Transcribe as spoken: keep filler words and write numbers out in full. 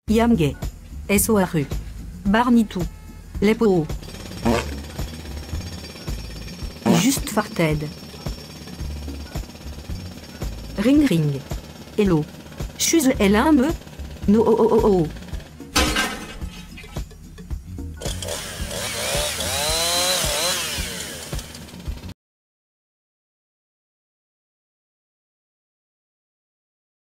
Yamgay. S O R U. Barnitou. Lepo. Juste farted. Ring ring. Hello. Chuse elle un me. No oh oh oh oh.